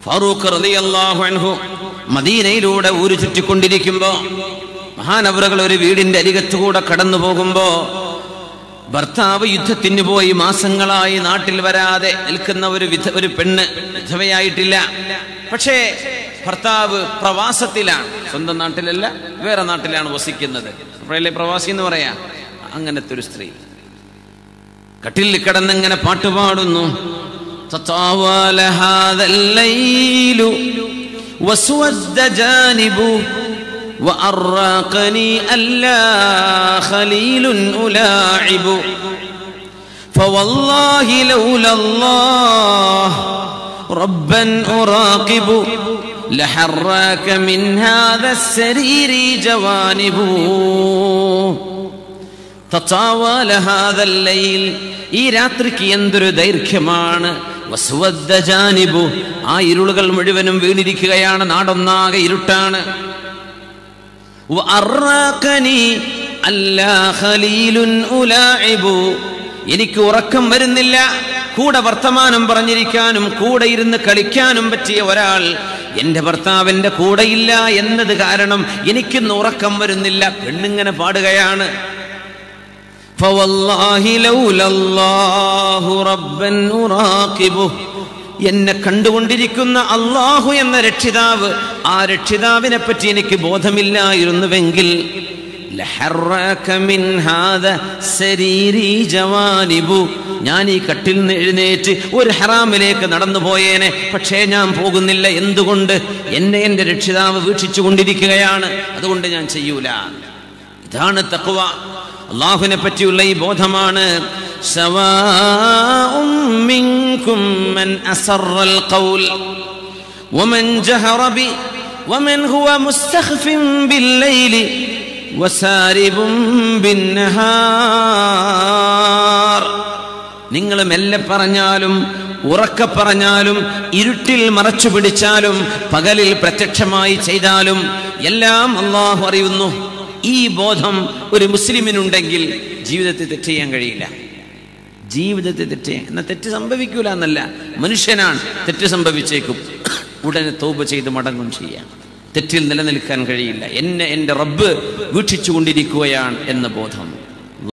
ഫാറൂഖ് റളിയല്ലാഹു അൻഹു മദീനയിലൂടെ ഊരു ചുറ്റിക്കൊണ്ടിരിക്കുമ്പോ മഹാനവറുകൾ ഒരു വീടിന്റെ അരികത്തുകൂടെ കടന്നു പോകുമ്പോ ഭർത്താവ് യുദ്ധത്തിന് പോയി മാസങ്ങളായി നാട്ടിൽ വരാതെ നിൽക്കുന്ന ഒരു പെണ്ണ്, വിധവയായിട്ടില്ല. പക്ഷേ ഭർത്താവ് പ്രവാസത്തിലാണ്, സ്വന്തം നാട്ടിലല്ല, വേറെ നാട്ടിലാണ് വസിക്കുന്നത്. അപ്പോഴല്ലേ പ്രവാസി എന്ന് പറയാ. അങ്ങനത്തെ ഒരു സ്ത്രീ കട്ടിലിൽ കിടന്നിങ്ങനെ പാട്ടുപാടുന്നു. തതാവല ഹാദൽ ലൈലു വസ്വദ്ദ ജാനിബു وأراقني ألا خليل ألاعب فوالله لولا الله ربا أراقب لحراك من هذا السرير جوانب تطاول هذا الليل ഈ രാത്രിക്ക് എന്തൊരു ദൈർഘ്യമാണ്. വസ്വദ്ദ ജാനിബു, ആ ഇരുളുകൾ മുഴുവനും വീണിരിക്കുകയാണ്, നാടൊന്നാകെ ഇരുട്ടാണ്. എനിക്ക് ഉറക്കം വരുന്നില്ല. കൂടെ വർത്തമാനം പറഞ്ഞിരിക്കാനും കൂടെ ഇരുന്ന് കളിക്കാനും പറ്റിയ ഒരാൾ എന്റെ ഭർത്താവിന്റെ കൂടെയില്ല എന്നത് കാരണം എനിക്കിന്ന് ഉറക്കം വരുന്നില്ല. പെണ്ണിങ്ങനെ പാടുകയാണ്. എന്നെ കണ്ടുകൊണ്ടിരിക്കുന്ന അല്ലാഹു എന്ന രക്ഷിതാവ്, ആ രക്ഷിതാവിനെ പറ്റി എനിക്ക് ബോധമില്ലായിരുന്നുവെങ്കിൽ ഞാൻ ഈ കട്ടിൽ നിന്ന് എഴുന്നേറ്റ് ഒരു ഹറാമിലേക്ക് നടന്നു പോയേനെ. പക്ഷേ ഞാൻ പോകുന്നില്ല. എന്തുകൊണ്ട്? എന്നെ എന്റെ രക്ഷിതാവ് വീക്ഷിച്ചു കൊണ്ടിരിക്കുകയാണ്, അതുകൊണ്ട് ഞാൻ ചെയ്യൂല. ഇതാണ് തഖ്വ. അല്ലാഹുവിനെ പറ്റിയുള്ള ഈ ബോധമാണ്. സവാഉം മിൻകും മൻ അസറൽ ഖൗൽ വമൻ ജഹറ ബി വമൻ ഹുവ മുസ്തഖ്ഫിൻ ബില്ലൈലി വസാരിബും ബിന്നഹാർ. നിങ്ങൾ മെല്ലെ പറഞ്ഞാലും ഉറക്കെ പറഞ്ഞാലും ഇരുട്ടിൽ മറച്ചു പിടിച്ചാലും പകലിൽ പ്രത്യക്ഷമായി ചെയ്താലും എല്ലാം അല്ലാഹു അറിയുന്നു. ഈ ബോധം ഒരു മുസ്ലിമിനുണ്ടെങ്കിൽ ജീവിതത്തിൽ തെറ്റ് ചെയ്യാൻ കഴിയില്ല. ജീവിതത്തിൽ തെറ്റ് സംഭവിക്കൂല എന്നല്ല, മനുഷ്യനാണ്, തെറ്റ് സംഭവിച്ചേക്കും, ഉടനെ തൗബ ചെയ്ത് മടങ്ങും ചെയ്യാം. തെറ്റിൽ നിലനിൽക്കാൻ കഴിയില്ല. എന്നെ എൻ്റെ റബ്ബ് വീക്ഷിച്ചു കൊണ്ടിരിക്കുകയാണ് എന്ന ബോധം.